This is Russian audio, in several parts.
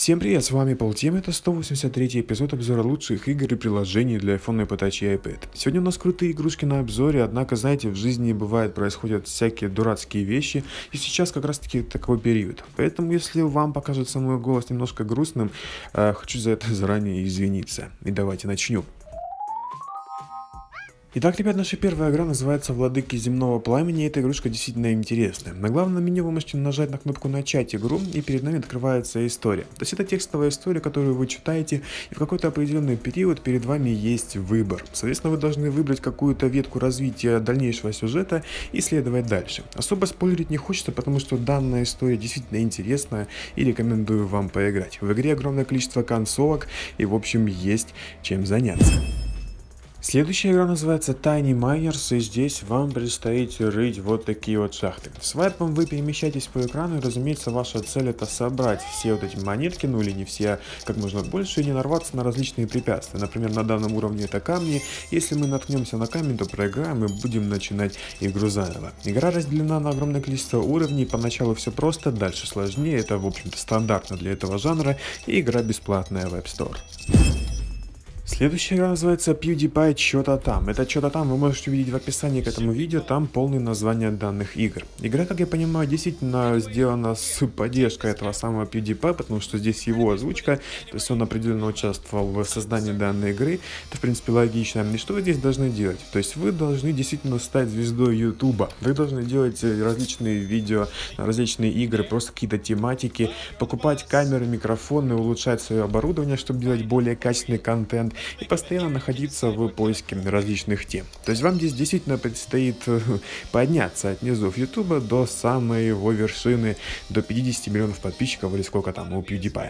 Всем привет, с вами Полтем, это 183 эпизод обзора лучших игр и приложений для iPhone, iPad Touch и iPad. Сегодня у нас крутые игрушки на обзоре, однако, знаете, в жизни бывает происходят всякие дурацкие вещи, и сейчас как раз таки такой период. Поэтому, если вам покажется мой голос немножко грустным, хочу за это заранее извиниться. И давайте начнем. Итак, ребят, наша первая игра называется «Владыки земного пламени», и эта игрушка действительно интересная. На главном меню вы можете нажать на кнопку «Начать игру», и перед нами открывается история. То есть это текстовая история, которую вы читаете, и в какой-то определенный период перед вами есть выбор. Соответственно, вы должны выбрать какую-то ветку развития дальнейшего сюжета и следовать дальше. Особо спойлерить не хочется, потому что данная история действительно интересная, и рекомендую вам поиграть. В игре огромное количество концовок, и в общем есть чем заняться. Следующая игра называется Tiny Miners, и здесь вам предстоит рыть вот такие вот шахты. Свайпом вы перемещаетесь по экрану, и, разумеется, ваша цель это собрать все вот эти монетки, ну или не все, а как можно больше, и не нарваться на различные препятствия. Например, на данном уровне это камни. Если мы наткнемся на камень, то проиграем и будем начинать игру заново. Игра разделена на огромное количество уровней, поначалу все просто, дальше сложнее, это в общем-то стандартно для этого жанра, и игра бесплатная в App Store. Следующая игра называется PewDiePie Чё-то там. Это Чё-то там вы можете увидеть в описании к этому видео, там полное название данных игр. Игра, как я понимаю, действительно сделана с поддержкой этого самого PewDiePie, потому что здесь его озвучка, то есть он определенно участвовал в создании данной игры. Это, в принципе, логично. И что вы здесь должны делать? То есть вы должны действительно стать звездой YouTube. Вы должны делать различные видео, различные игры, просто какие-то тематики, покупать камеры, микрофоны, улучшать свое оборудование, чтобы делать более качественный контент, и постоянно находиться в поиске различных тем. То есть вам здесь действительно предстоит подняться от низов YouTube до самой его вершины, до 50 миллионов подписчиков или сколько там у PewDiePie.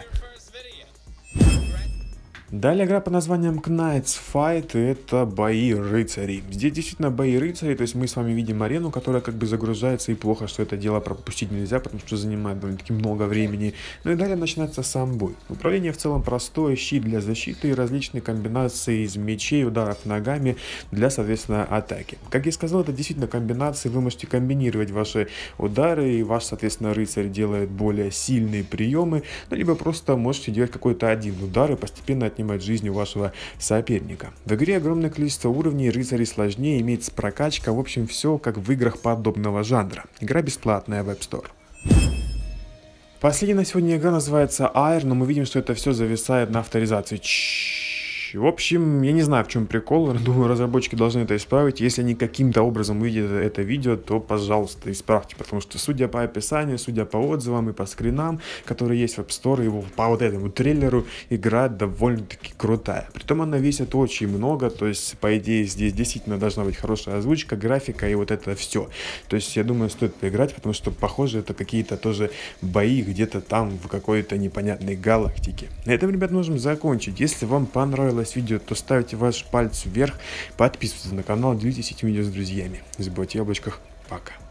Далее игра под названием Knights Fight, и это бои рыцарей. Здесь действительно бои рыцарей, то есть мы с вами видим арену, которая как бы загружается, и плохо, что это дело пропустить нельзя, потому что занимает довольно-таки много времени. Ну и далее начинается сам бой. Управление в целом простое, щит для защиты и различные комбинации из мечей, ударов ногами для, соответственно, атаки. Как я сказал, это действительно комбинации, вы можете комбинировать ваши удары, и ваш, соответственно, рыцарь делает более сильные приемы, ну, либо просто можете делать какой-то один удар и постепенно отнимать жизнь у вашего соперника. В игре огромное количество уровней, рыцарей сложнее, имеется прокачка, в общем все как в играх подобного жанра. Игра бесплатная в App Store. Последняя на сегодня игра называется Air, но мы видим, что это все зависает на авторизации. В общем, я не знаю, в чем прикол, думаю, разработчики должны это исправить. Если они каким-то образом увидят это видео, то, пожалуйста, исправьте, потому что, судя по описанию, судя по отзывам и по скринам, которые есть в App Store, и по вот этому трейлеру, игра довольно-таки крутая. Притом она весит очень много, то есть, по идее, здесь действительно должна быть хорошая озвучка, графика и вот это все. То есть, я думаю, стоит поиграть, потому что, похоже, это какие-то тоже бои где-то там в какой-то непонятной галактике. На этом, ребят, можем закончить. Если вам понравилось видео, то ставьте ваш палец вверх, подписывайтесь на канал, делитесь этим видео с друзьями. Не забывайте о яблочках. Пока.